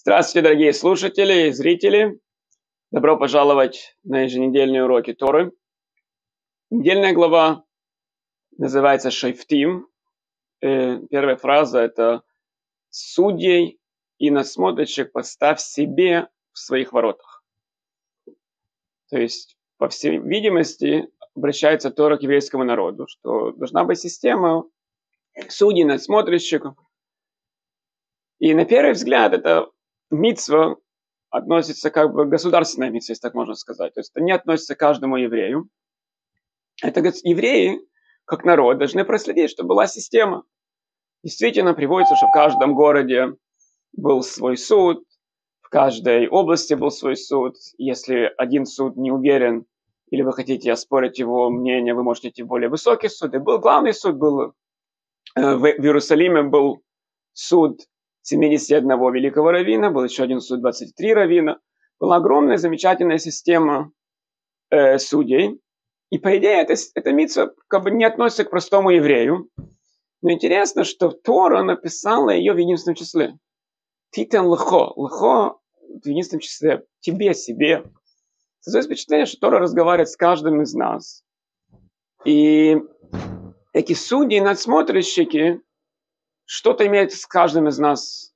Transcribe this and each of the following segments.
Здравствуйте, дорогие слушатели и зрители! Добро пожаловать на еженедельные уроки Торы. Недельная глава называется «Шофтим». Первая фраза – это «Судей и надсмотрщик поставь себе в своих воротах». То есть, по всей видимости, обращается Тора к еврейскому народу, что должна быть система судей, надсмотрщиков. И на первый взгляд это мицва относится как бы к государственной мицве, если так можно сказать. То есть это не относится к каждому еврею. Это евреи, как народ, должны проследить, чтобы была система. Действительно, приводится, что в каждом городе был свой суд, в каждой области был свой суд. Если один суд не уверен, или вы хотите оспорить его мнение, вы можете идти в более высокий суд. И был главный суд, был в Иерусалиме был суд 71 великого раввина, был еще один суд 23 раввина. Была огромная, замечательная система судей. И по идее эта мицва как бы не относится к простому еврею. Но интересно, что Тора написала ее в единственном числе. Титен лехо. Лехо в единственном числе. Тебе, себе. Создается впечатление, что Тора разговаривает с каждым из нас. И эти судьи, надсмотрщики, что-то имеют с каждым из нас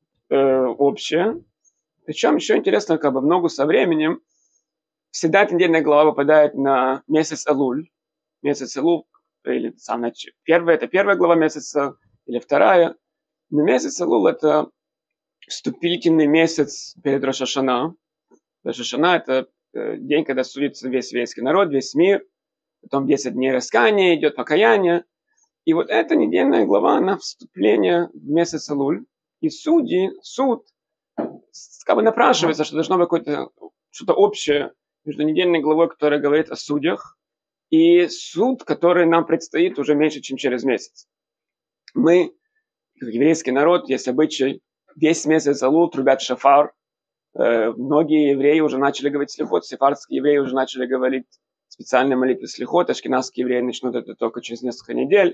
общее. Причем еще интересно, как бы много со временем, всегда эта недельная глава выпадает на месяц Элуль. Месяц Элуль, или первая, это первая глава месяца, или вторая. Но месяц Элуль это вступительный месяц перед Рош ха-Шана. Рош ха-Шана это день, когда судится весь еврейский народ, весь мир. Потом 10 дней раскаяния, идет покаяние. И вот эта недельная глава, она вступление в месяц Элуль. И судьи, суд, как бы напрашивается, что должно быть какое-то что-то общее между недельной главой, которая говорит о судьях, и суд, который нам предстоит уже меньше, чем через месяц. Мы, как еврейский народ, есть обычай, весь месяц Элуль трубят шафар. Многие евреи уже начали говорить слихот, сефардские евреи уже начали говорить специальные молитвы слихот, ашкеназские евреи начнут это только через несколько недель.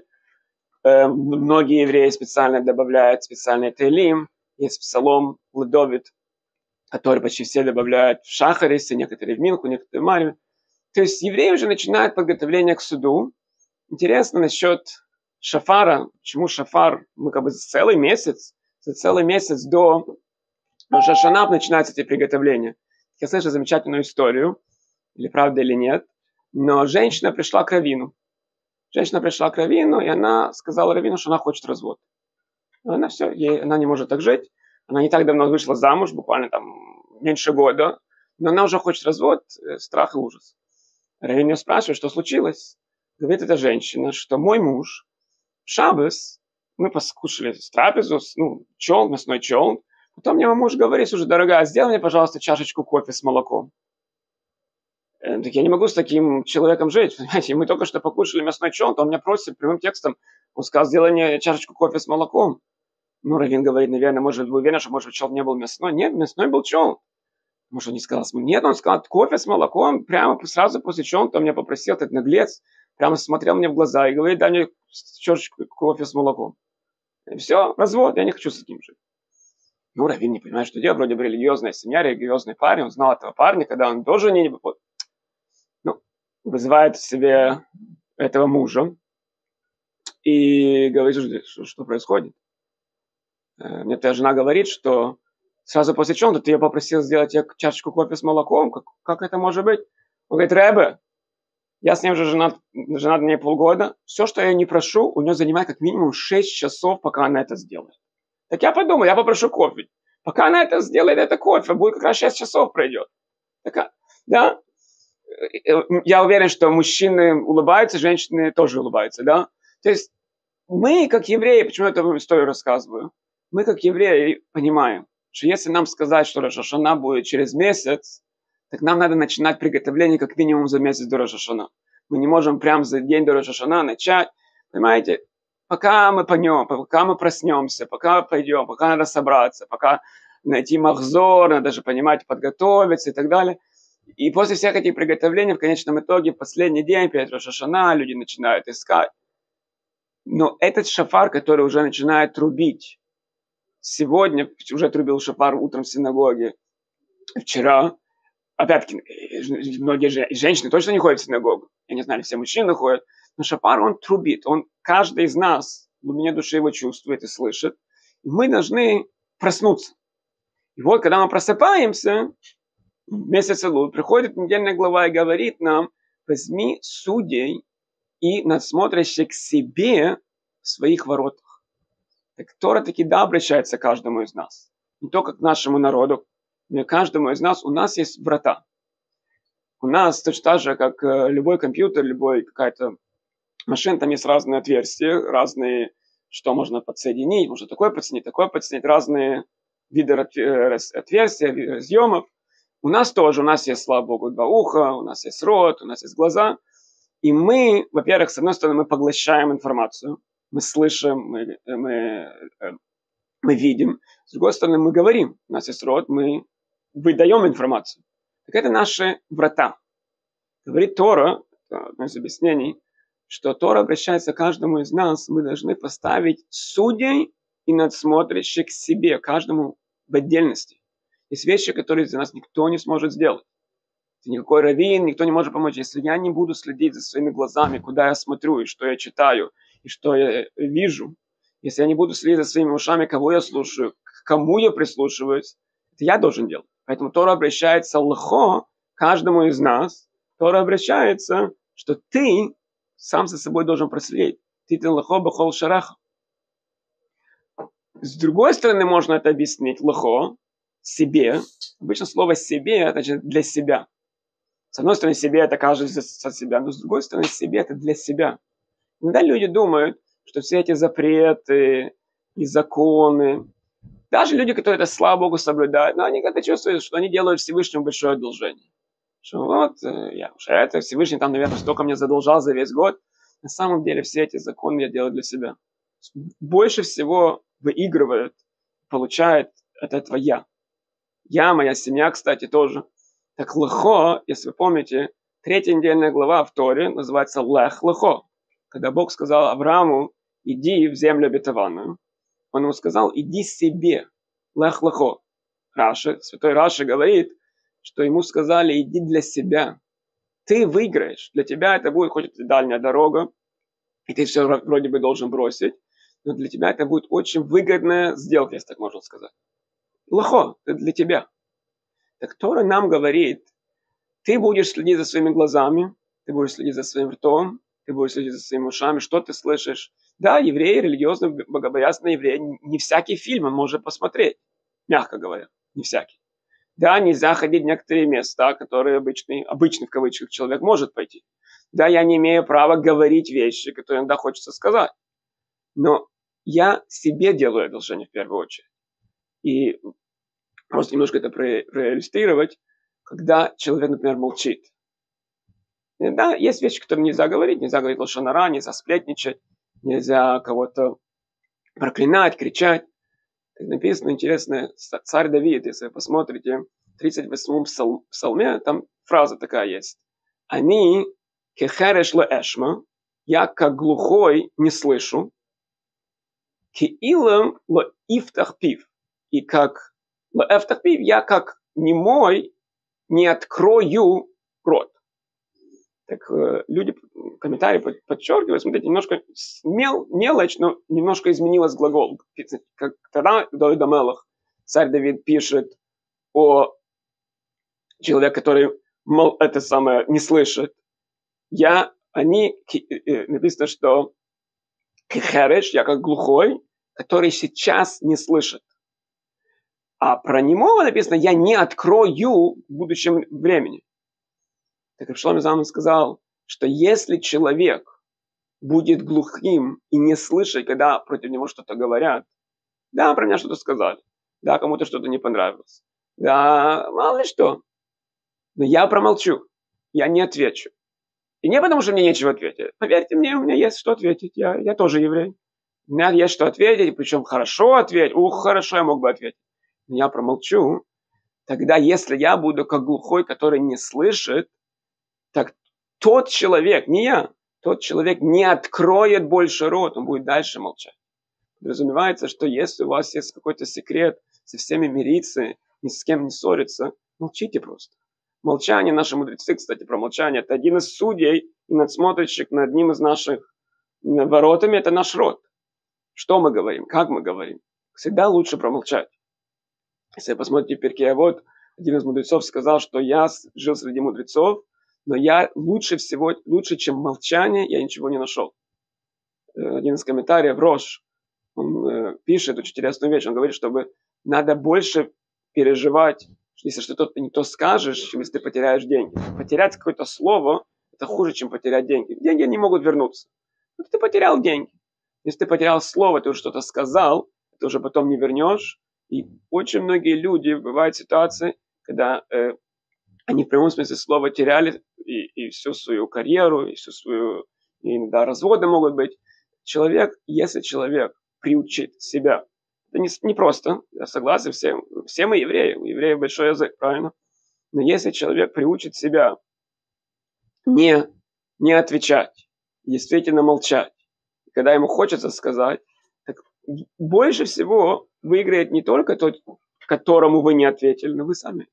Многие евреи специально добавляют специальный тейлим. Есть псалом Ледовит, который почти все добавляют в Шахарисе, некоторые в Минху, некоторые в Марьеве. То есть евреи уже начинают подготовление к суду. Интересно насчет шафара. Почему шафар? Мы как бы за целый месяц до Рош ха-Шана начинаются эти приготовления. Я слышал замечательную историю, или правда, или нет, но женщина пришла к раввину. И она сказала раввину, что она хочет развод. Она все, она не может так жить. Она не так давно вышла замуж, буквально там меньше года. Но она уже хочет развод, страх и ужас. Раввин ее спрашивает, что случилось. Говорит эта женщина, что мой муж в шаббос, мы покушали трапезу, мясной челн. Потом мне мой муж говорит уже, дорогая, сделай мне, пожалуйста, чашечку кофе с молоком. Так я не могу с таким человеком жить. Понимаете, мы только что покушали мясной челн, то он меня просит прямым текстом, он сказал, сделай мне чашечку кофе с молоком. Ну, раввин говорит, наверное, может, вы уверены, что, может, челн не был мясной? Нет, мясной был челн. Может, он не сказал, нет, он сказал, кофе с молоком, прямо сразу после челн, он меня попросил, этот наглец, прямо смотрел мне в глаза и говорит, дай мне чашечку кофе с молоком. И все, развод, я не хочу с таким жить. Ну, раввин не понимает, что делать, вроде бы религиозная семья, религиозный парень, он знал этого парня, когда он тоже не... вызывает в себе этого мужа и говорит, что происходит. Мне твоя жена говорит, что сразу после чего ты ее попросил сделать чашечку кофе с молоком. Как это может быть? Он говорит, Ребе, я с ней уже женат на ней полгода. Все, что я не прошу, у нее занимает как минимум 6 часов, пока она это сделает. Так я подумал, я попрошу кофе. Пока она это сделает, это кофе, будет как раз 6 часов пройдет. Да? Я уверен, что мужчины улыбаются, женщины тоже улыбаются, да? То есть мы, как евреи, почему я эту историю рассказываю? Мы, как евреи, понимаем, что если нам сказать, что Рош ха-Шана будет через месяц, так нам надо начинать приготовление как минимум за месяц до Рош ха-Шана. Мы не можем прямо за день до Рош ха-Шана начать. Понимаете? Пока мы пойдем, пока мы проснемся, пока пойдем, пока надо собраться, пока найти махзор, надо же понимать, подготовиться и так далее. И после всех этих приготовлений, в конечном итоге, в последний день, перед Рош ха-Шана, люди начинают искать. Но этот шафар, который уже начинает трубить сегодня уже трубил шафар утром в синагоге, вчера, опять-таки, многие женщины точно не ходят в синагогу, я не знаю, все мужчины ходят, но шафар, он трубит, каждый из нас в глубине души его чувствует и слышит, и мы должны проснуться. И вот, когда мы просыпаемся, в месяц Элуль приходит недельная глава и говорит нам: возьми судей и надсмотрящих к себе в своих воротах. Так Тора таки да обращается к каждому из нас. Не только к нашему народу, но и к каждому из нас. У нас есть врата. У нас точно так же, как любой компьютер, любой какая-то машина, там есть разные отверстия, разные, что можно подсоединить, можно такое подсоединить, разные виды отверстия, разъемов. У нас тоже, у нас есть, слава Богу, два уха, у нас есть рот, у нас есть глаза. И мы, во-первых, с одной стороны, мы поглощаем информацию, мы слышим, мы видим. С другой стороны, мы говорим, у нас есть рот, мы выдаем информацию. Так это наши врата. Говорит Тора, одно из объяснений, что Тора обращается к каждому из нас, мы должны поставить судей и надсмотрящих к себе, каждому в отдельности. Есть вещи, которые за нас никто не сможет сделать. Никакой раввин, никто не может помочь. Если я не буду следить за своими глазами, куда я смотрю, и что я читаю, и что я вижу, если я не буду следить за своими ушами, кого я слушаю, к кому я прислушиваюсь, это я должен делать. Поэтому Тора обращается лхо каждому из нас. Тора обращается, что ты сам за собой должен проследить. Ты лхо бахол шараха. С другой стороны, можно это объяснить лхо себе. Обычно слово себе это значит для себя. С одной стороны, себе это кажется за себя, но с другой стороны, себе это для себя. Иногда люди думают, что все эти запреты и законы, даже люди, которые это, слава Богу, соблюдают, но они как-то чувствуют, что они делают Всевышнему большое одолжение. Что вот, я уже это, Всевышний там, наверное, столько мне задолжал за весь год. На самом деле, все эти законы я делаю для себя. Больше всего выигрывает, получает от этого я. Я, моя семья, кстати, тоже. Так лехо, если вы помните, 3 недельная глава в Торе называется лех лехо. Когда Бог сказал Аврааму: иди в землю обетованную, он ему сказал: иди себе, лех лехо. Раши, святой Раши говорит, что ему сказали: иди для себя. Ты выиграешь. Для тебя это будет хоть дальняя дорога, и ты все вроде бы должен бросить, но для тебя это будет очень выгодная сделка, если так можно сказать. Лехо, это для тебя. Так Тора нам говорит: ты будешь следить за своими глазами, ты будешь следить за своим ртом, ты будешь следить за своими ушами, что ты слышишь. Да, евреи, религиозно богобоязненные евреи, не всякий фильм он может посмотреть, мягко говоря, не всякий. Да, нельзя ходить в некоторые места, которые обычный в кавычках человек может пойти. Да, я не имею права говорить вещи, которые иногда хочется сказать. Но я себе делаю одолжение в первую очередь. И просто немножко это проиллюстрировать, когда человек, например, молчит. Да, есть вещи, которые нельзя говорить лошон ара, нельзя сплетничать, нельзя кого-то проклинать, кричать. Так написано, интересно, царь Давид, если вы посмотрите, в 38-м псалме, там фраза такая есть. Они кехереш ло эшма, я как глухой не слышу, киилам ло ифтах пив, и как ло эфтах пив, я как немой не открою рот. Так люди, комментарии подчеркивают, смотрите, немножко мелочь, но немножко изменилось глагол. Как тогда Давид Амелах, царь Давид пишет о человеке, который это самое не слышит. Написано, что кехереш, я как глухой, который сейчас не слышит. А про немого написано: я не открою в будущем времени. Так Шломо Залман сказал, что если человек будет глухим и не слышать, когда против него что-то говорят, да, про меня что-то сказали, да, кому-то что-то не понравилось, да, мало ли что, но я промолчу, я не отвечу. И не потому, что мне нечего ответить. Поверьте мне, у меня есть что ответить, я тоже еврей. У меня есть что ответить, причем хорошо ответить, хорошо я мог бы ответить. Но я промолчу. Тогда, если я буду как глухой, который не слышит, так тот человек, не я, тот человек не откроет больше рот, он будет дальше молчать. Подразумевается, что если у вас есть какой-то секрет, со всеми мириться, ни с кем не ссориться, молчите просто. Молчание, наши мудрецы, кстати, про молчание, это один из судей и надсмотрщик над одним из наших воротами, это наш род. Что мы говорим, как мы говорим. Всегда лучше промолчать. Если вы посмотрите Перкей Авот, один из мудрецов сказал, что я жил среди мудрецов, но я лучше, чем молчание, я ничего не нашел. Один из комментариев, Рош, он пишет очень интересную вещь, он говорит, чтобы надо больше переживать, если что-то не то скажешь, чем если ты потеряешь деньги. Потерять какое-то слово, это хуже, чем потерять деньги. Деньги не могут вернуться. Но ты потерял деньги. Если ты потерял слово, ты уже что-то сказал, ты уже потом не вернешь. И очень многие люди, бывают ситуации, когда они в прямом смысле слова теряли и всю свою карьеру, и всю свою, и иногда разводы могут быть. Если человек приучит себя, это не просто, я согласен, все мы евреи, у евреев большой язык, правильно? Но если человек приучит себя не отвечать, действительно молчать, когда ему хочется сказать, так больше всего выиграет не только тот, которому вы не ответили, но вы сами.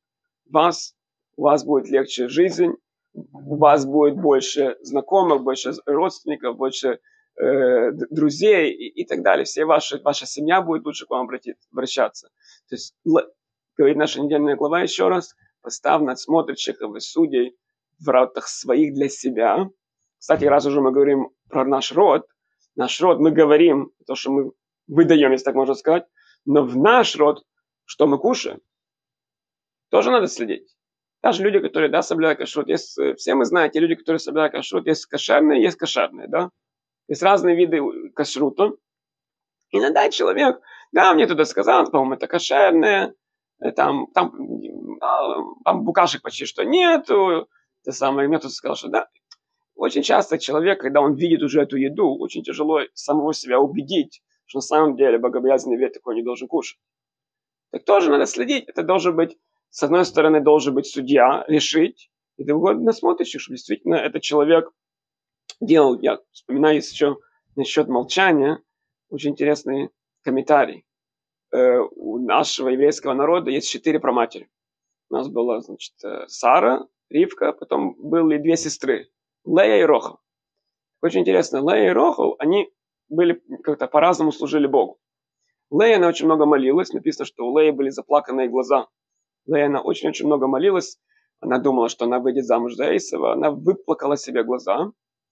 У вас будет легче жизнь, у вас будет больше знакомых, больше родственников, больше друзей и так далее. Ваша семья будет лучше к вам обращаться. То есть, говорит наша недельная глава еще раз, поставь надсмотрщиков и судей в воротах своих для себя. Кстати, раз уже мы говорим про наш род мы говорим, то, что мы выдаем, если так можно сказать, но в наш род, что мы кушаем, тоже надо следить. Даже люди, которые, соблюдают кашрут, все мы знаем, те люди, которые соблюдают кашрут, есть кошерные, да. Есть разные виды кашрута. Иногда человек, мне туда сказал, по-моему, это кошерное, там букашек почти что нету, мне тут сказал, что да. Очень часто человек, когда он видит уже эту еду, очень тяжело самого себя убедить, что на самом деле богобоязненный еврей такой не должен кушать. Так тоже надо следить. Это должен быть, с одной стороны, должен быть судья, решить, и другой насмотрщик, что действительно этот человек делал. Я вспоминаю еще насчет молчания, очень интересный комментарий. У нашего еврейского народа есть 4 праматери. У нас была, Сара, Ривка, потом были 2 сестры. Лея и Рохал. Очень интересно, Лея и Рохал, они были как-то по-разному служили Богу. Лея, она очень много молилась. Написано, что у Леи были заплаканные глаза. Лея, она очень-очень много молилась. Она думала, что она выйдет замуж за Эйсова. Она выплакала себе глаза.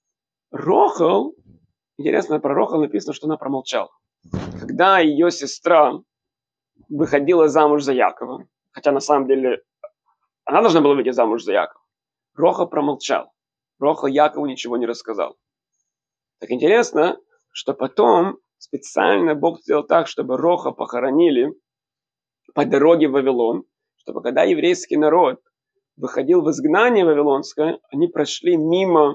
Рохал, интересно, про Рохал написано, что она промолчала. Когда ее сестра выходила замуж за Якова, хотя на самом деле она должна была выйти замуж за Якова, Рохал промолчал. Рохал Якову ничего не рассказал. Так интересно, что потом специально Бог сделал так, чтобы Роха похоронили по дороге в Вавилон, чтобы когда еврейский народ выходил в изгнание вавилонское, они прошли мимо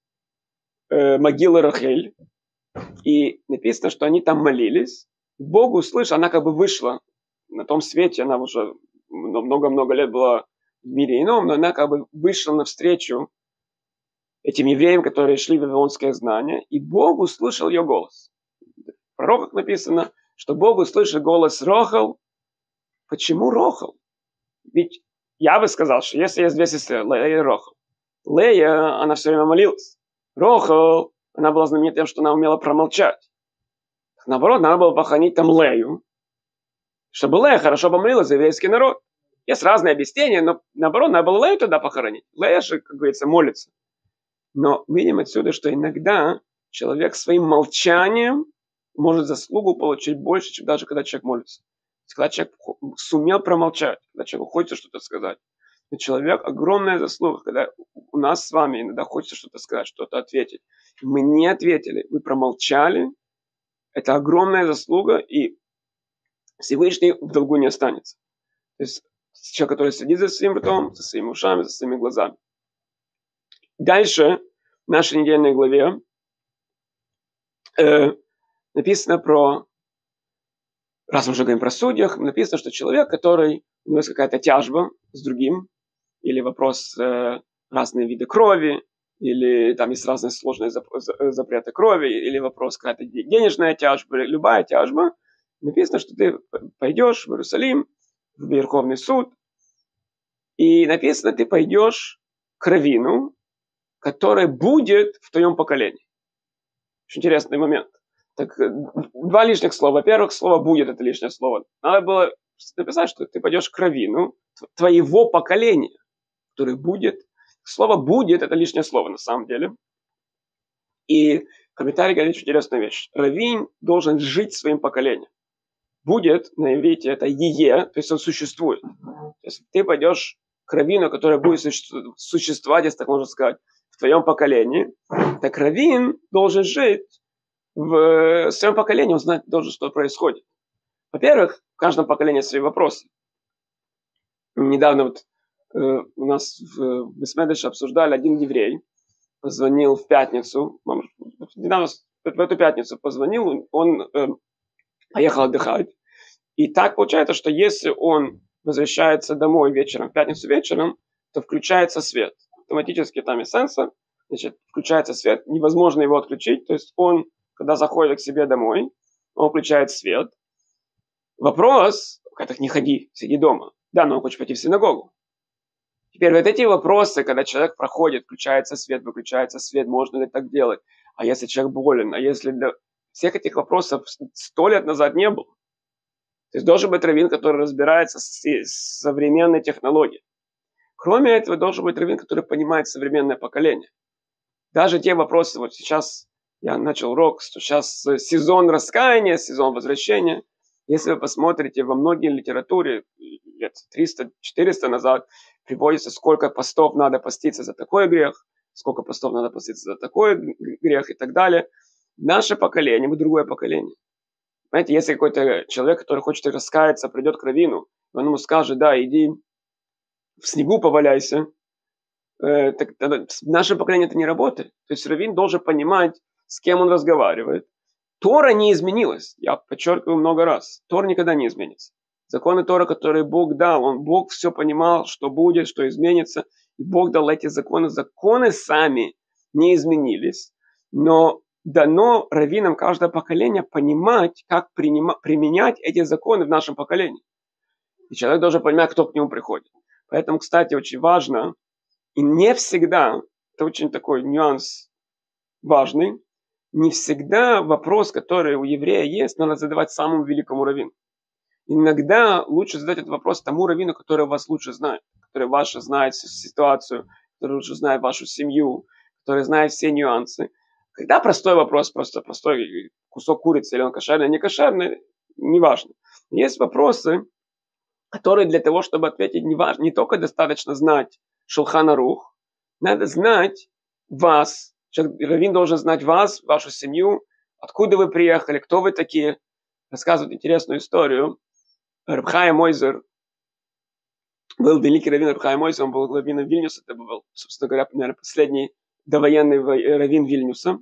могилы Рахель, и написано, что они там молились. Бог услышал, она как бы вышла на том свете, она уже много-много лет была в мире ином, но она как бы вышла навстречу этим евреям, которые шли в вавилонское изгнание, и Бог услышал ее голос. В пророках написано, что Бог услышал голос Рохал. Почему Рохал? Ведь я бы сказал, что если есть 2 сестры, Лея и Рохал. Лея, она все время молилась. Рохал, она была знаменита тем, что она умела промолчать. Наоборот, надо было похоронить там Лею, чтобы Лея хорошо помолилась за еврейский народ. Есть разные объяснения, но наоборот, надо было Лею тогда похоронить. Лея же, как говорится, молится. Но видим отсюда, что иногда человек своим молчанием может заслугу получить больше, чем даже когда человек молится. Когда человек сумел промолчать, когда человеку хочется что-то сказать. Но человек огромная заслуга, когда у нас с вами иногда хочется что-то сказать, что-то ответить. Мы не ответили, вы промолчали. Это огромная заслуга, и Всевышний в долгу не останется. То есть человек, который следит за своим ртом, за своими ушами, за своими глазами. Дальше в нашей недельной главе написано про, раз мы уже говорим про судьях, написано, что человек, который, у него есть какая-то тяжба с другим, или вопрос разные виды крови, или там есть разные сложные запреты крови, или вопрос какая-то денежная тяжба, или любая тяжба, написано, что ты пойдешь в Иерусалим, в Верховный суд, и написано, ты пойдешь к раввину, который будет в твоем поколении. Очень интересный момент. Так, два лишних слова. Во-первых, слово «будет» — это лишнее слово. Надо было написать, что ты пойдешь к раввину твоего поколения, который будет. Слово «будет» — это лишнее слово на самом деле. И комментарий говорит очень интересную вещь. Раввин должен жить своим поколением. Будет на иврите это «ее», то есть он существует. То есть ты пойдешь к раввину, который будет существовать, если так можно сказать, в твоем поколении, так раввин должен жить в своем поколении, он знать должен, что происходит. Во-первых, в каждом поколении свои вопросы. Недавно у нас в Бесмедеше обсуждали, один еврей позвонил в пятницу, недавно в эту пятницу позвонил, он поехал отдыхать. И так получается, что если он возвращается домой вечером, в пятницу вечером, то включается свет. Автоматически там есть сенсор, значит, включается свет, невозможно его отключить, то есть он, когда заходит к себе домой, он включает свет. Вопрос, так не ходи, сиди дома. Да, но он хочет пойти в синагогу. Теперь вот эти вопросы, когда человек проходит, включается свет, выключается свет, можно ли так делать, а если человек болен, а если для всех этих вопросов 100 лет назад не было. То есть должен быть раввин, который разбирается с современной технологией. Кроме этого, должен быть раввин, который понимает современное поколение. Даже те вопросы, вот сейчас я начал урок, что сейчас сезон раскаяния, сезон возвращения. Если вы посмотрите, во многой литературе лет 300-400 назад приводится, сколько постов надо поститься за такой грех, сколько постов надо поститься за такой грех и так далее. Наше поколение, мы другое поколение. Знаете, если какой-то человек, который хочет раскаяться, придет к раввину, он ему скажет, да, иди в снегу поваляйся, так наше поколение это не работает. То есть раввин должен понимать, с кем он разговаривает. Тора не изменилась, я подчеркиваю много раз. Тора никогда не изменится. Законы Тора, которые Бог дал, Бог все понимал, что будет, что изменится. И Бог дал эти законы. Законы сами не изменились, но дано раввинам каждого поколения понимать, как применять эти законы в нашем поколении. И человек должен понимать, кто к нему приходит. Поэтому, кстати, очень важно, и не всегда, это очень такой нюанс важный, не всегда вопрос, который у еврея есть, надо задавать самому великому раввину. Иногда лучше задать этот вопрос тому раввину, который вас лучше знает, который вашу знает ситуацию, который лучше знает вашу семью, который знает все нюансы. Когда простой вопрос, просто простой кусок курицы, или он кошерный, не кошерный, неважно. Есть вопросы, которые для того, чтобы ответить, не только достаточно знать Шулхан Арух, надо знать вас. Раввин должен знать вас, вашу семью, откуда вы приехали, кто вы такие. Рассказывают интересную историю. Раб Хаим Ойзер был великий раввин. Раб Хаим Ойзер, он был раввином Вильнюса. Это был, собственно говоря, наверное, последний довоенный раввин Вильнюса.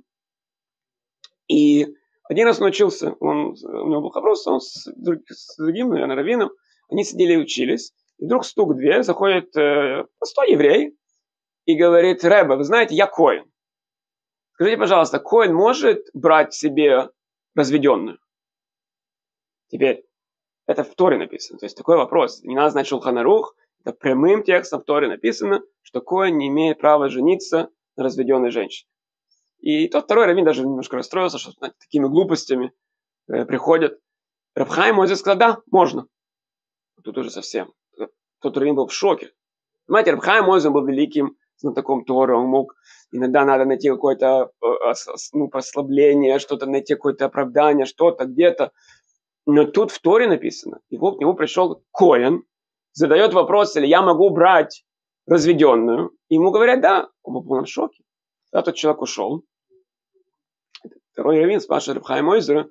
И один раз он учился, у него был вопрос, он с другим, наверное, раввином, они сидели и учились. И вдруг стук в дверь, заходит простой еврей и говорит: Ребе, вы знаете, я коэн. Скажите, пожалуйста, коэн может брать себе разведенную? Теперь, это в Торе написано. То есть такой вопрос. Не надо знать Шулхан Арух. Это прямым текстом в Торе написано, что коэн не имеет права жениться на разведенной женщине. И тот второй раввин даже немножко расстроился, что такими глупостями приходят. Раб Хаим Ойзер сказал: да, можно. Тут уже совсем. Тот раввин был в шоке. Понимаете, Раб Хаим Ойзер был великим знатоком Торы. Он мог, иногда надо найти какое-то послабление, что-то найти, какое-то оправдание, что-то где-то. Но тут в Торе написано. И вот к нему пришел коэн, задает вопрос, или я могу брать разведенную. И ему говорят: да. Он был в полном шоке. Да, тот человек ушел. Второй раввин спрашивает Раб Хаим Ойзера: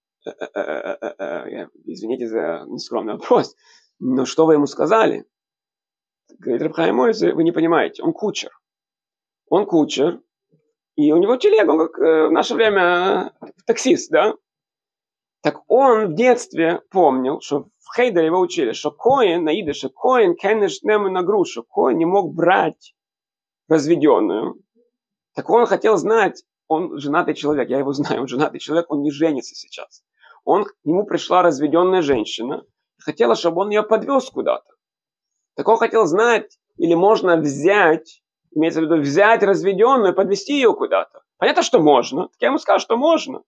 извините за нескромный вопрос, но что вы ему сказали? Говорит Раб Хаим Ойзер: вы не понимаете, он кучер. Он кучер, и у него телега, он как в наше время таксист, да? Так он в детстве помнил, что в Хейдере его учили, что коэн, на идыше, коэн кенеш нему на грушу, коэн не мог брать разведенную, Так он хотел знать, он женатый человек, я его знаю, он женатый человек, он не женится сейчас. К нему пришла разведенная женщина, хотела, чтобы он ее подвез куда-то. Так он хотел знать, или можно взять, имеется в виду взять разведенную и подвести ее куда-то. Понятно, что можно. Так я ему сказал, что можно.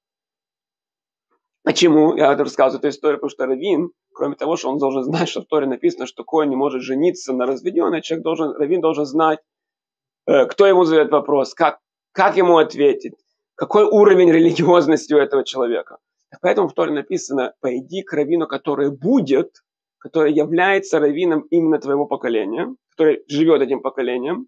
Почему? Я рассказываю эту историю, потому что раввин, кроме того, что он должен знать, что в Торе написано, что коэн не может жениться на разведенной, раввин должен знать, кто ему задает вопрос, как ему ответить, какой уровень религиозности у этого человека. Поэтому в Торе написано: пойди к раввину, который является раввином именно твоего поколения, который живет этим поколением.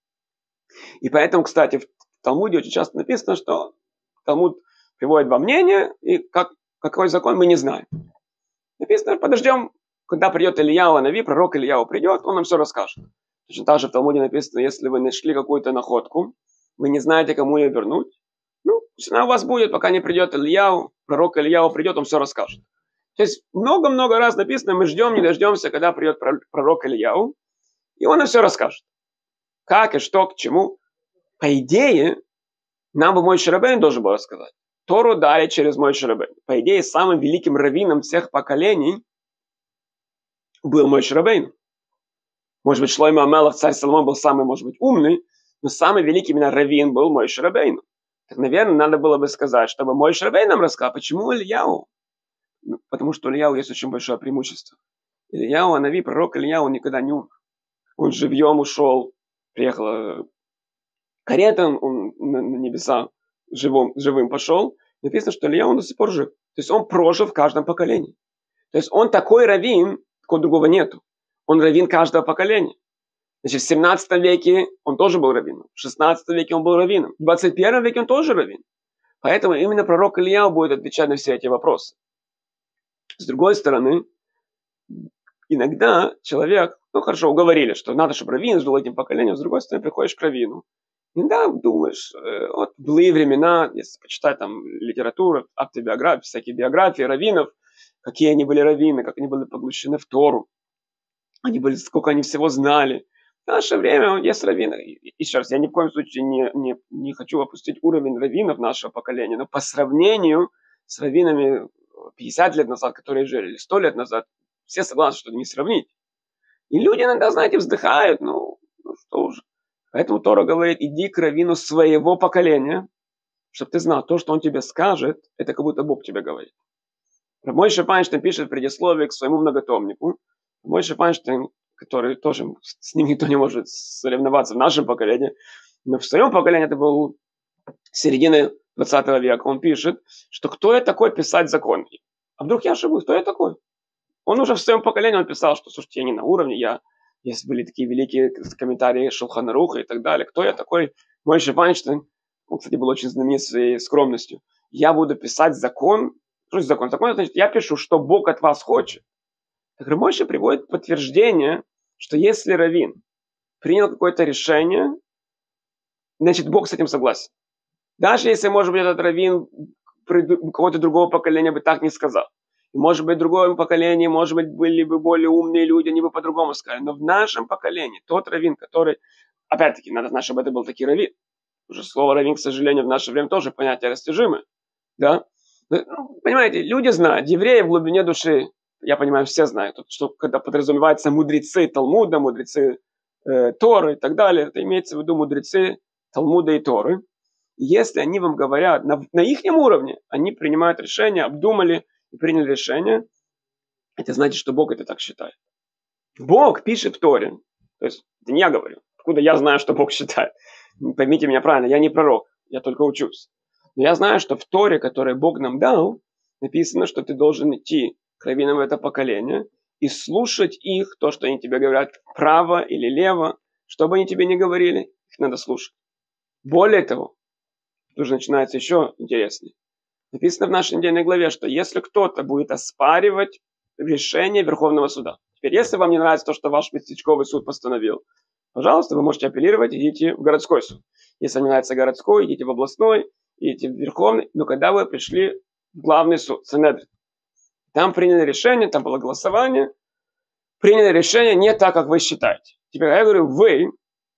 И поэтому, кстати, в Талмуде очень часто написано, что Талмуд приводит два мнения, и какой закон мы не знаем. Написано: подождем, когда придет Ильяу Нави, пророк Ильяу придет, он нам все расскажет. Точно так же в Талмуде написано: если вы нашли какую-то находку, вы не знаете, кому ее вернуть, пусть она у вас будет, пока не придет Ильяу, пророк Ильяу придет, он все расскажет. То есть много-много раз написано: мы ждем, не дождемся, когда придет пророк Ильяу, и он нам все расскажет. Как и что, к чему. По идее, нам бы Моше Рабейну должен был рассказать. Тору дали через Моше Рабейну. По идее, самым великим раввином всех поколений был Моше Рабейну. Может быть, Шлоймо Амелах, царь Соломон, был самый, может быть, умный, но самый великий именно раввин был Моше Рабейну. Так, наверное, надо было бы сказать, чтобы Моше Рабейну нам рассказал, почему Ильяу. Потому что у Ильяу есть очень большое преимущество. Ильяу, Нави, пророк Ильяу, он никогда не умер. Он живьем ушел, приехала карета, он на небеса живым пошел. Написано, что Ильяу до сих пор жив. То есть он прожил в каждом поколении. То есть он такой раввин, такого другого нету. Он раввин каждого поколения. Значит, в 17 веке он тоже был раввином. В 16 веке он был раввином. В 21 веке он тоже раввин. Поэтому именно пророк Ильяу будет отвечать на все эти вопросы. С другой стороны, иногда человек, хорошо, уговорили, что надо, чтобы раввин жил этим поколением. С другой стороны, приходишь к раввину. Иногда думаешь, вот в былые времена, если почитать там литературу, автобиографии, всякие биографии раввинов, какие они были раввины, как они были поглощены в Тору, сколько они всего знали. В наше время есть раввины. Еще раз, я ни в коем случае не хочу опустить уровень раввинов нашего поколения, но по сравнению с раввинами 50 лет назад, которые жили, или 100 лет назад, все согласны, что это не сравнить. И люди иногда, знаете, вздыхают, что уже. Поэтому Тора говорит: иди к раввину своего поколения, чтобы ты знал, то, что он тебе скажет, это как будто Бог тебе говорит. Моше Файнштейн пишет в предисловии к своему многотомнику. Моше Файнштейн, который тоже, с ним никто не может соревноваться в нашем поколении, но в своем поколении, это был середины 20 века, он пишет, что кто я такой писать закон? А вдруг я ошибусь, кто я такой? Он уже в своем поколении он писал, что, слушайте, я не на уровне, есть были такие великие комментарии Шулхан Аруха и так далее. Кто я такой? Моше Файнштейн, он, кстати, был очень знаменит своей скромностью. Я буду писать закон. Что закон? Закон, значит, я пишу, что Бог от вас хочет. Так Моше приводит подтверждение, что если раввин принял какое-то решение, значит, Бог с этим согласен. Даже если, может быть, этот раввин какого-то другого поколения бы так не сказал. И, может быть, в другом поколении, может быть, были бы более умные люди, они бы по-другому сказали. Но в нашем поколении тот раввин, который, опять-таки, надо знать, чтобы это был такой раввин. Уже слово раввин, к сожалению, в наше время тоже понятие растяжимое. Да? Понимаете, люди знают, евреи в глубине души, я понимаю, все знают, что когда подразумевается мудрецы Талмуда, мудрецы Торы и так далее, это имеется в виду мудрецы Талмуда и Торы. И если они вам говорят на их уровне, они принимают решение, обдумали и приняли решение, это значит, что Бог это так считает. Бог пишет в Торе, то есть это не я говорю, откуда я знаю, что Бог считает. Поймите меня правильно, я не пророк, я только учусь. Но я знаю, что в Торе, которую Бог нам дал, написано, что ты должен идти к раввинам в это поколение и слушать их, то, что они тебе говорят, право или лево, что бы они тебе ни говорили, их надо слушать. Более того, тут уже начинается еще интереснее. Написано в нашей недельной главе, что если кто-то будет оспаривать решение Верховного суда. Теперь, если вам не нравится то, что ваш местечковый суд постановил, пожалуйста, вы можете апеллировать, идите в городской суд. Если вам не нравится городской, идите в областной, идите в Верховный. Но когда вы пришли в главный суд, Санедрин, там приняли решение, там было голосование, приняли решение не так, как вы считаете. Теперь я говорю, вы,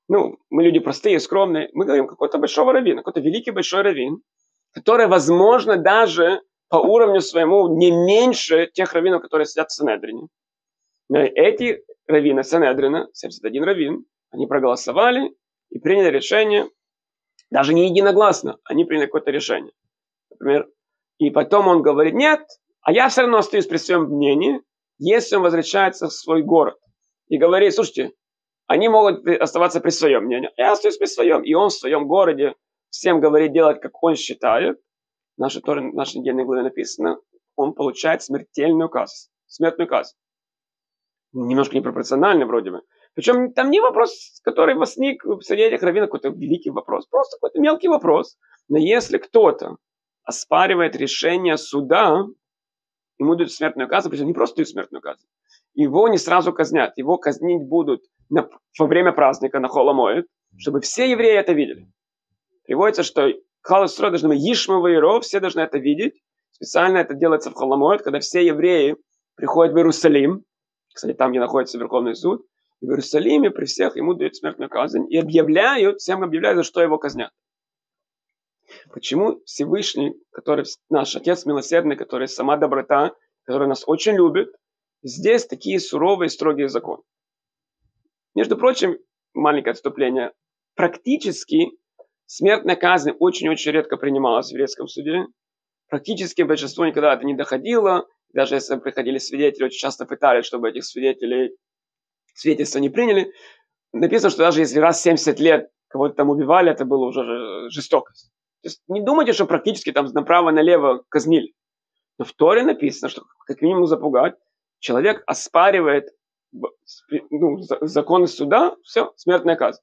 мы люди простые, скромные, мы говорим какого-то большого раввина, какой-то великий большой раввин, который, возможно, даже по уровню своему не меньше тех раввинов, которые сидят в Санедрине. Но эти раввины Санедрина, 71 раввин, они проголосовали и приняли решение, даже не единогласно, они приняли какое-то решение. Например, и потом он говорит, нет, а я все равно остаюсь при своем мнении, если он возвращается в свой город. И говорит, слушайте, они могут оставаться при своем мнении, я остаюсь при своем. И он в своем городе всем говорит делать, как он считает. В нашей недельной главе написано, он получает смертную казнь. Немножко непропорционально вроде бы. Причем там не вопрос, который возник среди этих раввинов, какой-то великий вопрос, просто какой-то мелкий вопрос. Но если кто-то оспаривает решение суда, ему дают смертную казнь, причем не просто дают смертную казнь, его не сразу казнят, его казнить будут во время праздника на Хол ха-Моэд, чтобы все евреи это видели. Приводится, что Клал Исраэль должны быть Ишма ваиро, все должны это видеть. Специально это делается в Хол ха-Моэд, когда все евреи приходят в Иерусалим, кстати, там, где находится Верховный суд, в Иерусалиме при всех ему дают смертную казнь и всем объявляют, за что его казнят. Почему Всевышний, который наш Отец милосердный, который сама доброта, который нас очень любит, здесь такие суровые, строгие законы? Между прочим, маленькое отступление, практически смертная казнь очень-очень редко принималась в еврейском суде. Практически большинство никогда это не доходило. Даже если приходили свидетели, очень часто пытались, чтобы этих свидетелей свидетельства не приняли. Написано, что даже если раз в 70 лет кого-то там убивали, это было уже жестокость. То есть не думайте, что практически там направо-налево казнили. Но в Торе написано, что как минимум запугать, человек оспаривает законы суда, все, смертная казнь.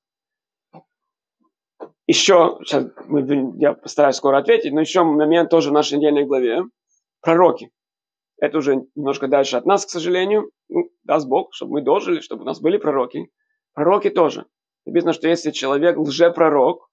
Еще, сейчас я постараюсь скоро ответить, но еще момент тоже в нашей недельной главе. Пророки. Это уже немножко дальше от нас, к сожалению. Даст Бог, чтобы мы дожили, чтобы у нас были пророки. Пророки тоже. Написано, что если человек лжепророк,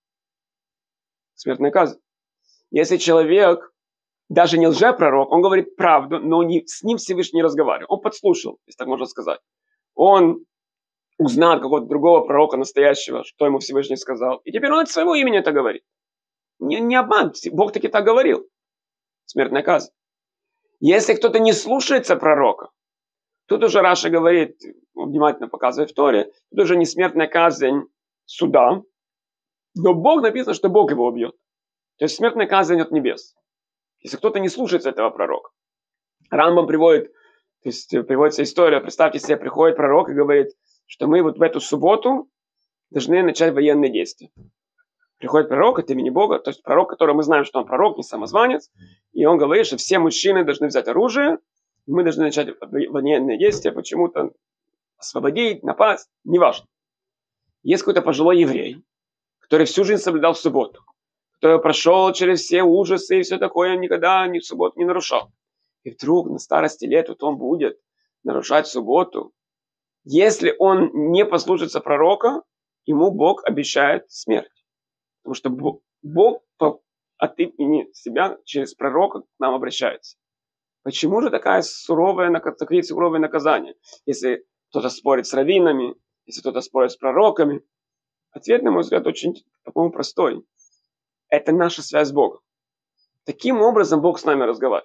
смертная казнь. Если человек даже не лжепророк, он говорит правду, но с ним Всевышний не разговаривает. Он подслушал, если так можно сказать. Он узнал какого-то другого пророка настоящего, что ему Всевышний сказал. И теперь он от своего имени это говорит. Не обман. Бог таки так говорил. Смертная казнь. Если кто-то не слушается пророка, тут уже Раша говорит, внимательно показывает в Торе, тут уже не смертная казнь суда, но Бог написано, что Бог его убьет. То есть смертная казнь от небес. Если кто-то не слушается этого пророка. Рамбам приводится история, представьте себе, приходит пророк и говорит, что мы вот в эту субботу должны начать военные действия. Приходит пророк от имени Бога, то есть пророк, который мы знаем, что он пророк, не самозванец, и он говорит, что все мужчины должны взять оружие, и мы должны начать военные действия, почему-то освободить, напасть, неважно. Есть какой-то пожилой еврей, который всю жизнь соблюдал в субботу, который прошел через все ужасы и все такое, никогда ни в субботу не нарушал. И вдруг на старости лет вот он будет нарушать субботу. Если он не послушается пророка, ему Бог обещает смерть. Потому что Бог от имени себя через пророка к нам обращается. Почему же такие суровые наказания? Если кто-то спорит с раввинами, если кто-то спорит с пророками. Ответ, на мой взгляд, очень, по-моему, простой. Это наша связь с Богом. Таким образом Бог с нами разговаривает.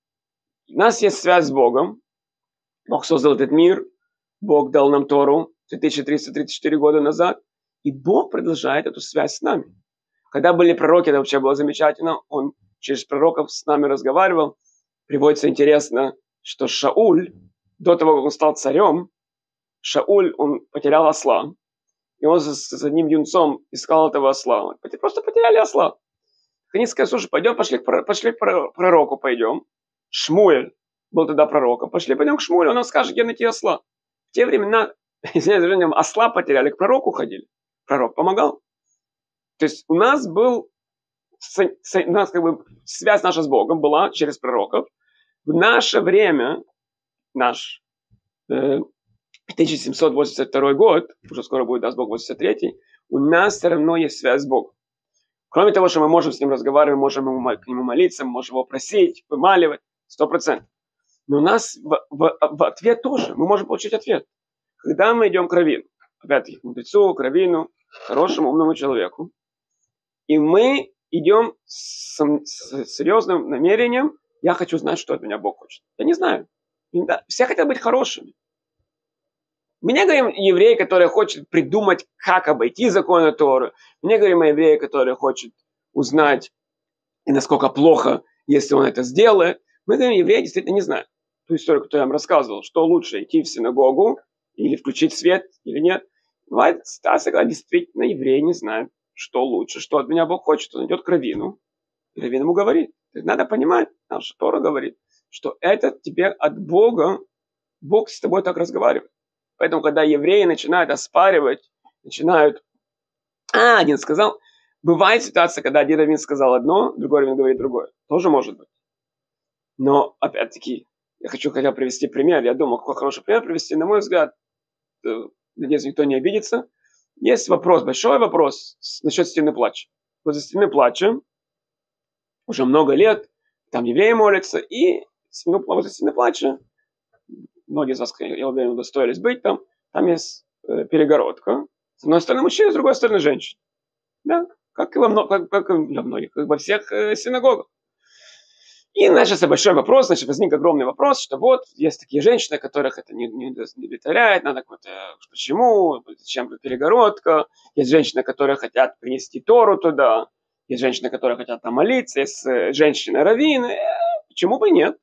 У нас есть связь с Богом. Бог создал этот мир. Бог дал нам Тору 2334 года назад. И Бог продолжает эту связь с нами. Когда были пророки, это вообще было замечательно. Он через пророков с нами разговаривал. Приводится интересно, что Шауль, до того, как он стал царем, Шауль, он потерял осла. И он с одним юнцом искал этого осла. Просто потеряли осла. Они сказали, слушай, пошли к пророку пойдем. Шмуэль был тогда пророком. Пойдем к Шмуэлю, он нам скажет, где найти осла. В те времена, осла потеряли, к пророку ходили. Пророк помогал. То есть у нас связь наша с Богом была через пророков. В наше время, наш 1782 год, уже скоро будет, даст Бог, 83-й, у нас все равно есть связь с Богом. Кроме того, что мы можем с ним разговаривать, можем к нему молиться, можем его просить, вымаливать, 100%. Но у нас в ответ тоже, мы можем получить ответ. Когда мы идем к раввину, опять-таки к мудрецу, к раввину, хорошему, умному человеку. И мы идем с серьезным намерением, я хочу знать, что от меня Бог хочет. Я не знаю. Все хотят быть хорошими. Мы не говорим еврей, который хочет придумать, как обойти законы Торы. Мы не говорим о еврее, который хочет узнать, и насколько плохо, если он это сделает. Мы говорим, еврей действительно не знает. Ту историю, которую я вам рассказывал, что лучше, идти в синагогу или включить свет, или нет. Бывает ситуация, когда действительно еврей не знает, что лучше, что от меня Бог хочет. Он идет к раввину, и раввин ему говорит. Надо понимать, наша Тора говорит, что это тебе от Бога, Бог с тобой так разговаривает. Поэтому, когда евреи начинают оспаривать, один сказал, бывает ситуация, когда один раввин сказал одно, другой раввин говорит другое. Тоже может быть. Но, опять-таки, я хочу хотя бы привести пример. Я думал, какой хороший пример привести. На мой взгляд, надеюсь, никто не обидится. Есть вопрос, большой вопрос насчет стены плача. Возле стены плача уже много лет, там евреи молятся, и возле стены плача, многие из вас, я уверен, удостоились быть там, там есть перегородка. С одной стороны мужчина, с другой стороны женщина. Да, как и во всех синагогах. И начался большой вопрос, возник огромный вопрос, что вот есть такие женщины, которых это не удовлетворяет, надо какой-то, почему, зачем перегородка, есть женщины, которые хотят принести Тору туда, есть женщины, которые хотят там молиться, есть женщины-раввины, почему бы и нет?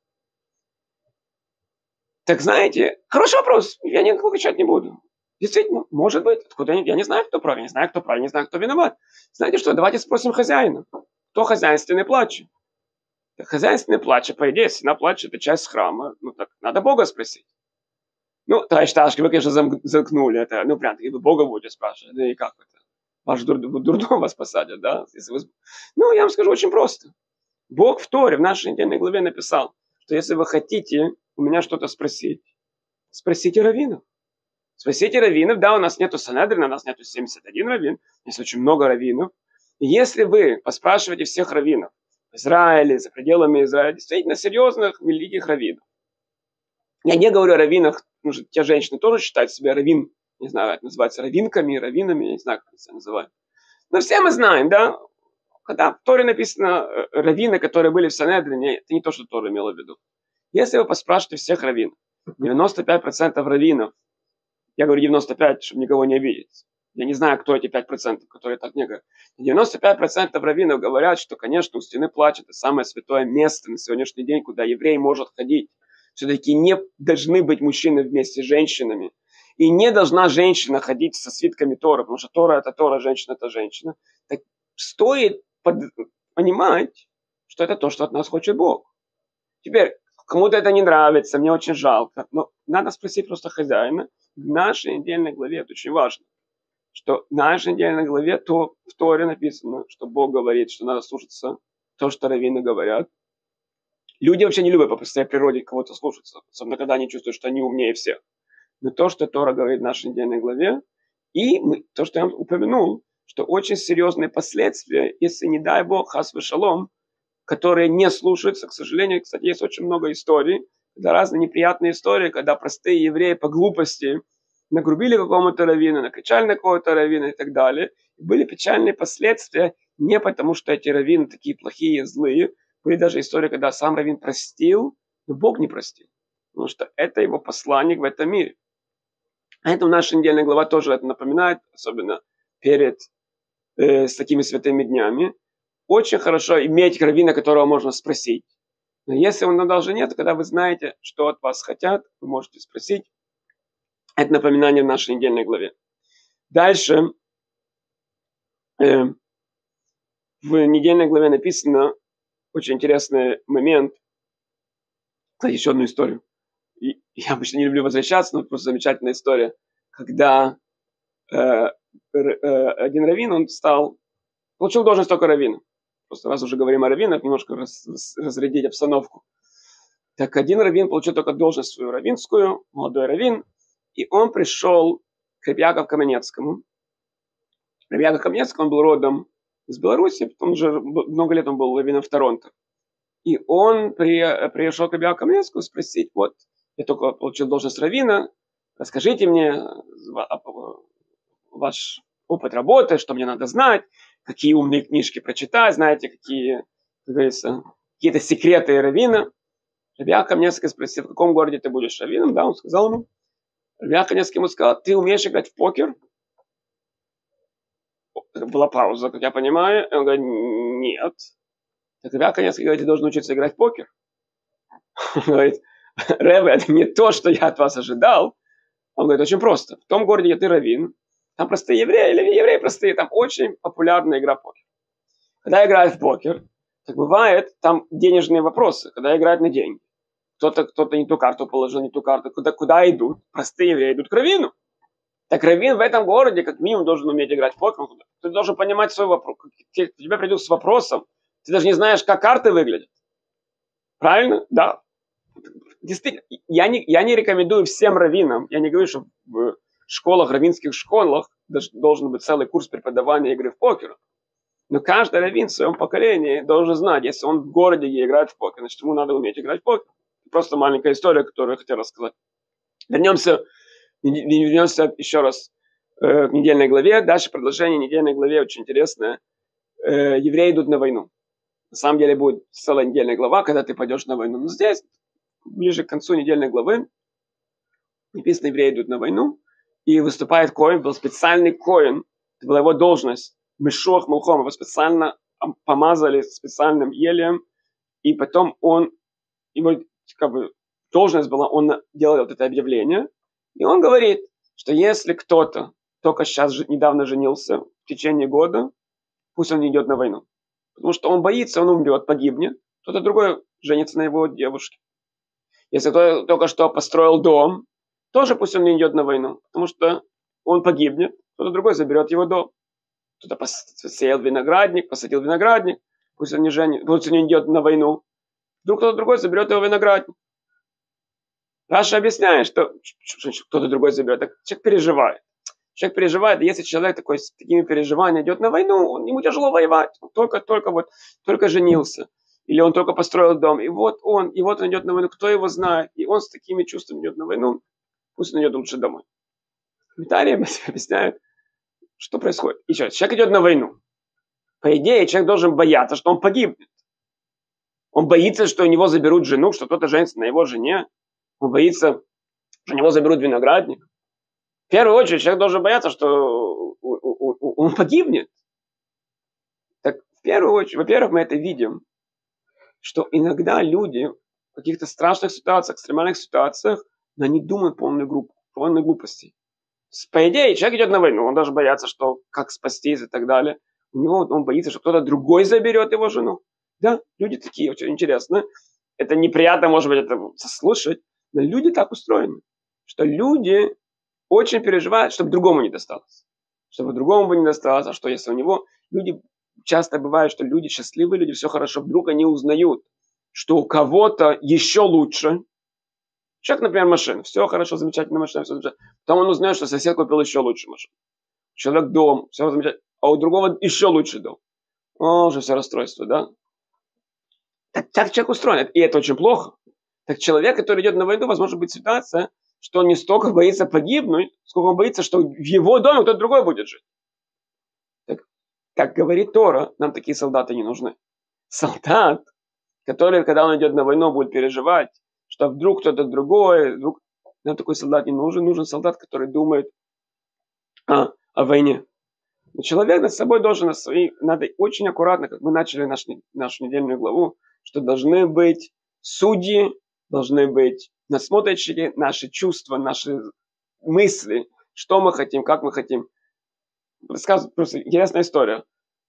Так знаете, хороший вопрос, я никакого кричать не буду. Действительно, может быть, откуда я не знаю, кто прав, я не знаю, кто прав, я не знаю, кто виноват. Знаете что, давайте спросим хозяина, кто хозяин стены плача. Хозяин стены плача, по идее, стена плача, это часть храма. Ну так, надо Бога спросить. Ну, товарищ Ташки, вы, конечно, замкнули это. Ну, прям, вы Бога будете спрашивать. Да и как это? Ваш дурдом вас посадят, да? Если вы... Ну, я вам скажу очень просто. Бог в Торе, в нашей недельной главе написал, что если вы хотите у меня что-то спросить, спросите раввинов. Спросите раввинов. Да, у нас нету Санедрина, у нас нету 71 раввин. Есть очень много раввинов. И если вы поспрашиваете всех раввинов, в Израиле, за пределами Израиля, действительно серьезных, великих раввинов. Я не говорю о раввинах, потому что те женщины тоже считают себя раввин, не знаю, это называется раввинками, раввинами, я не знаю, как это себя называют. Но все мы знаем, да, когда в Торе написано раввины, которые были в Санедрине, это не то, что Тора имела в виду. Если вы поспрашиваете всех раввинов, 95% раввинов, я говорю 95, чтобы никого не обидеть, я не знаю, кто эти 5%, которые так не говорят. 95% раввинов говорят, что, конечно, у стены плача это самое святое место на сегодняшний день, куда еврей может ходить. Все-таки не должны быть мужчины вместе с женщинами. И не должна женщина ходить со свитками Торы, потому что Тора это Тора, женщина это женщина. Так стоит понимать, что это то, что от нас хочет Бог. Теперь, кому-то это не нравится, мне очень жалко. Но надо спросить просто хозяина. В нашей недельной главе это очень важно. Что в нашей недельной главе то в Торе написано, что Бог говорит, что надо слушаться то, что раввины говорят. Люди вообще не любят по своей природе кого-то слушаться, особенно когда они чувствуют, что они умнее всех. Но то, что Тора говорит в нашей недельной главе, и то, что я упомянул, что очень серьезные последствия, если, не дай Бог, хас вешалом, которые не слушаются, к сожалению, кстати, есть очень много историй, когда разные неприятные истории, когда простые евреи по глупости нагрубили какому-то раввину, накричали на какого-то раввина и так далее. И были печальные последствия не потому, что эти раввины такие плохие, злые. Были даже истории, когда сам раввин простил, но Бог не простил. Потому что это его посланник в этом мире. А это наша недельная глава тоже это напоминает, особенно перед с такими святыми днями. Очень хорошо иметь раввина, которого можно спросить. Но если он даже нет, когда вы знаете, что от вас хотят, вы можете спросить. Это напоминание в нашей недельной главе. Дальше в недельной главе написано очень интересный момент. Кстати, еще одну историю. И я обычно не люблю возвращаться, но просто замечательная история. Когда один раввин, он получил должность только раввина. Просто раз уже говорим о раввинах, немножко разрядить обстановку. Так один раввин получил только должность свою раввинскую, молодой раввин, и он пришел к Рабби Яаков Каменецкому. Рабби Яаков Каменецкий, он был родом из Беларуси, потом уже много лет он был раввином в Торонто. И он пришел к Рабби Яакову Каменецкому спросить, вот, я только получил должность раввина, расскажите мне ваш опыт работы, что мне надо знать, какие умные книжки прочитать, знаете, какие, как говорится, какие-то секреты раввина. Раби Яков несколько спросил, в каком городе ты будешь раввином, да, он сказал ему. Раби Яков несколько ему сказал, ты умеешь играть в покер? Была пауза, как я понимаю, и он говорит, нет. Так Раби Яков несколько говорит, ты должен учиться играть в покер. Он говорит, Ребе, это не то, что я от вас ожидал. Он говорит, очень просто. В том городе, где ты раввин, там простые евреи, или евреи простые, там очень популярная игра в покер. Когда играют в покер, так бывает, там денежные вопросы, когда играют на деньги. Кто-то не ту карту положил, не ту карту. Куда идут? Простые евреи идут к раввину. Так раввин в этом городе как минимум должен уметь играть в покер. Ты должен понимать свой вопрос. Тебя придут с вопросом. Ты даже не знаешь, как карты выглядят. Правильно? Да. Действительно, я не рекомендую всем раввинам, я не говорю, что в школах, раввинских школах должен быть целый курс преподавания игры в покер. Но каждый раввин в своем поколении должен знать, если он в городе, где играет в покер, значит, ему надо уметь играть в покер. Просто маленькая история, которую я хотел рассказать. Вернемся еще раз к недельной главе. Дальше продолжение недельной главе очень интересное. Евреи идут на войну. На самом деле будет целая недельная глава, когда ты пойдешь на войну. Но здесь, ближе к концу недельной главы, написано, евреи идут на войну, и выступает коэн, был специальный коэн, это была его должность, Мешох Мулхом, его специально помазали специальным елеем, и потом его должность была, он делал вот это объявление, и он говорит, что если кто-то только сейчас недавно женился в течение года, пусть он не идет на войну. Потому что он боится, он умрет, погибнет, кто-то другой женится на его девушке. Если кто-то только что построил дом, тоже пусть он не идет на войну, потому что он погибнет, кто-то другой заберет его дом. Кто-то посеял виноградник, посадил виноградник, пусть он не идет на войну, вдруг кто-то другой заберет его виноградник. Раша объясняет, что кто-то другой заберет. Так человек переживает. Человек переживает, и если человек такой с такими переживаниями идет на войну, ему тяжело воевать. Он только женился. Или он только построил дом. И вот он идет на войну. Кто его знает? И он с такими чувствами идет на войну. Пусть он идет лучше домой. Комментарии объясняют, что происходит. Еще раз, человек идет на войну. По идее, человек должен бояться, что он погибнет. Он боится, что у него заберут жену, что кто-то женится на его жене. Он боится, что у него заберут виноградник. В первую очередь, человек должен бояться, что он погибнет. Так, в первую очередь, во-первых, мы это видим, что иногда люди в каких-то страшных ситуациях, экстремальных ситуациях, они думают полной глупости. По идее, человек идет на войну, он даже боится, что как спастись и так далее. Он боится, что кто-то другой заберет его жену. Да, люди такие, очень интересно. Это неприятно, может быть, это слушать, но люди так устроены, что люди очень переживают, чтобы другому не досталось. Чтобы другому бы не досталось, а что если у него... Люди часто бывает, что люди, счастливые люди, все хорошо, вдруг они узнают, что у кого-то еще лучше. Человек, например, машина, все хорошо, замечательная машина, все замечательно. Потом он узнает, что сосед купил еще лучше машину. Человек дом, все замечательно, а у другого еще лучше дом. Уже все расстройство, да? Так человек устроен, и это очень плохо. Так человек, который идет на войну, возможно быть ситуация, что он не столько боится погибнуть, сколько он боится, что в его доме кто-то другой будет жить. Так говорит Тора, нам такие солдаты не нужны. Солдат, который, когда он идет на войну, будет переживать, что вдруг кто-то другой, нам такой солдат не нужен. Нужен солдат, который думает о войне. Но человек над собой должен, надо очень аккуратно, как мы начали нашу недельную главу, что должны быть судьи, должны быть надсмотрщики, наши чувства, наши мысли, что мы хотим, как мы хотим. Рассказываю просто интересная история.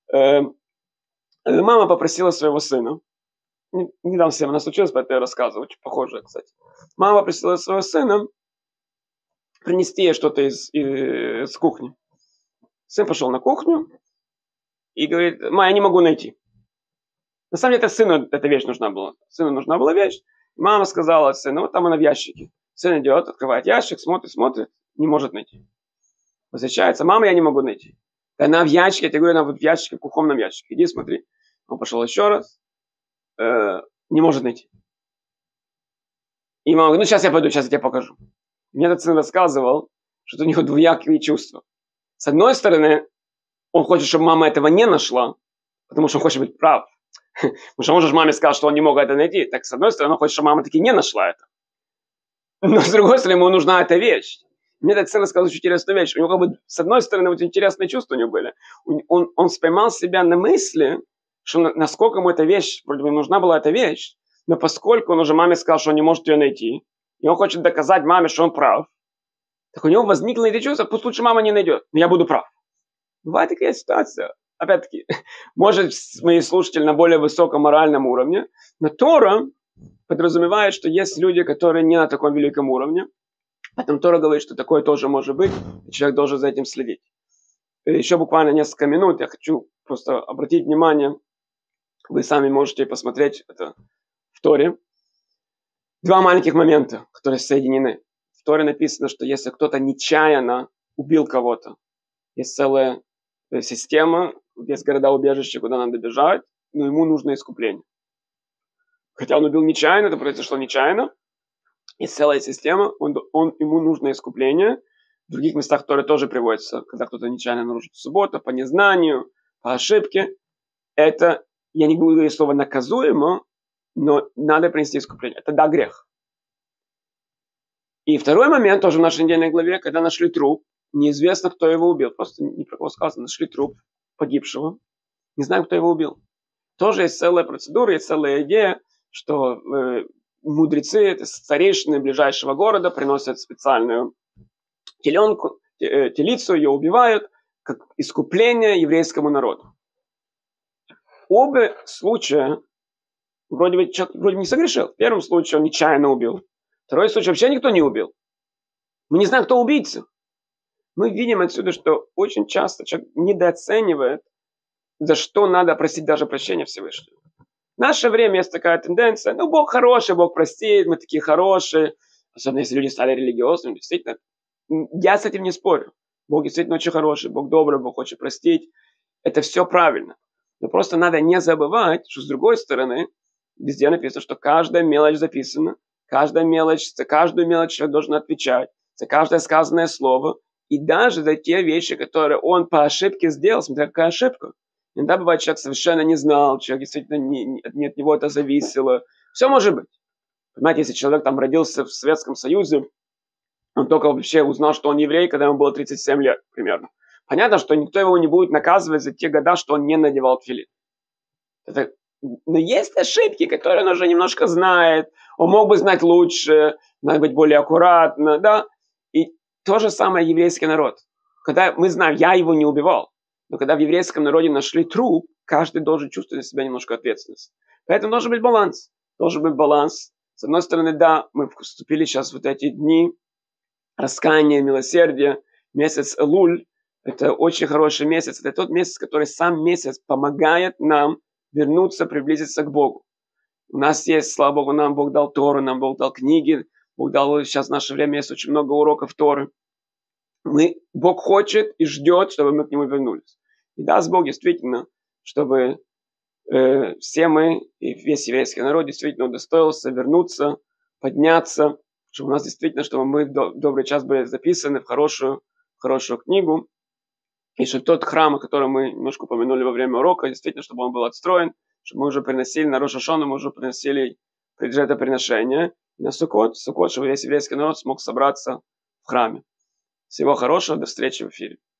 Мама попросила своего сына, недавно с она случилась, поэтому я рассказываю, очень похоже, кстати. Мама попросила своего сына принести ей что-то из кухни. Сын пошел на кухню и говорит: «Ма, я не могу найти». На самом деле, сыну эта вещь нужна была. Сыну нужна была вещь. Мама сказала сыну: вот там она в ящике. Сын идет, открывает ящик, смотрит, не может найти. Возвращается: мама, я не могу найти. Она в ящике, я тебе говорю, она вот в ящике, в кухонном ящике. Иди смотри. Он пошел еще раз. Не может найти. И мама говорит: ну сейчас я пойду, сейчас я тебе покажу. Мне этот сын рассказывал, что у него двоякие чувства. С одной стороны, он хочет, чтобы мама этого не нашла, потому что он хочет быть прав. Потому что он же маме сказал, что он не мог это найти. Так, с одной стороны, он хочет, чтобы мама таки не нашла это. Но с другой стороны, ему нужна эта вещь. Мне этот сын рассказал очень интересную вещь. У него как бы, с одной стороны, вот интересные чувства у него были. Он споймал себя на мысли, что насколько ему эта вещь, вроде бы нужна была эта вещь, но поскольку он уже маме сказал, что он не может ее найти, и он хочет доказать маме, что он прав, так у него возникло это чувство, пусть лучше мама не найдет, но я буду прав. Бывает такая ситуация. Опять-таки, может, мои слушатели на более высоком моральном уровне, но Тора подразумевает, что есть люди, которые не на таком великом уровне. Поэтому Тора говорит, что такое тоже может быть, и человек должен за этим следить. И еще буквально несколько минут я хочу просто обратить внимание, вы сами можете посмотреть это в Торе. Два маленьких момента, которые соединены. В Торе написано, что если кто-то нечаянно убил кого-то, есть целая система, есть города-убежища, куда надо бежать, но ему нужно искупление. Хотя он убил нечаянно, это произошло нечаянно. Есть целая система, ему нужно искупление. В других местах Торы тоже приводится, когда кто-то нечаянно нарушит субботу, по незнанию, по ошибке. Это, я не буду говорить слово наказуемо, но надо принести искупление. Это да, грех. И второй момент, тоже в нашей недельной главе, когда нашли труп, неизвестно, кто его убил. Просто не про кого сказано, нашли труп погибшего. Не знаю, кто его убил. Тоже есть целая процедура, есть целая идея, что мудрецы, это старейшины ближайшего города, приносят специальную теленку, телицу, ее убивают, как искупление еврейскому народу. Оба случая, вроде бы не согрешил. В первом случае он нечаянно убил. Второй случай вообще никто не убил. Мы не знаем, кто убийца. Мы видим отсюда, что очень часто человек недооценивает, за что надо просить даже прощения Всевышнего. В наше время есть такая тенденция, Бог хороший, Бог простит, мы такие хорошие. Особенно если люди стали религиозными, действительно. Я с этим не спорю. Бог действительно очень хороший, Бог добрый, Бог хочет простить. Это все правильно. Но просто надо не забывать, что с другой стороны, везде написано, что каждая мелочь записана, каждая мелочь, за каждую мелочь человек должен отвечать, за каждое сказанное слово, и даже за те вещи, которые он по ошибке сделал, смотря какая ошибка. Иногда бывает, человек совершенно не знал, человек действительно не от него это зависело. Все может быть. Понимаете, если человек там родился в Советском Союзе, он только вообще узнал, что он еврей, когда ему было 37 лет примерно. Понятно, что никто его не будет наказывать за те года, что он не надевал тфилин. Но есть ошибки, которые он уже немножко знает. Он мог бы знать лучше, надо быть более аккуратно, да. И то же самое еврейский народ. Когда мы знаем, я его не убивал, но когда в еврейском народе нашли труп, каждый должен чувствовать на себя немножко ответственность. Поэтому должен быть баланс. Должен быть баланс. С одной стороны, да, мы вступили сейчас в вот эти дни раскаяния, милосердия, месяц Элуль. Это очень хороший месяц. Это тот месяц, который сам месяц помогает нам вернуться, приблизиться к Богу. У нас есть, слава Богу, нам Бог дал Тору, нам Бог дал книги. Бог дал, сейчас в наше время есть очень много уроков Торы. Бог хочет и ждет, чтобы мы к Нему вернулись. И даст Бог действительно, чтобы все мы и весь еврейский народ действительно удостоился вернуться, подняться, чтобы у нас действительно, чтобы мы в добрый час были записаны в хорошую книгу. И чтобы тот храм, о котором мы немножко упомянули во время урока, действительно, чтобы он был отстроен, чтобы мы уже приносили на Рош ха-Шана, мы уже приносили жертвоприношения. И на Суккот, чтобы весь еврейский народ смог собраться в храме. Всего хорошего, до встречи в эфире.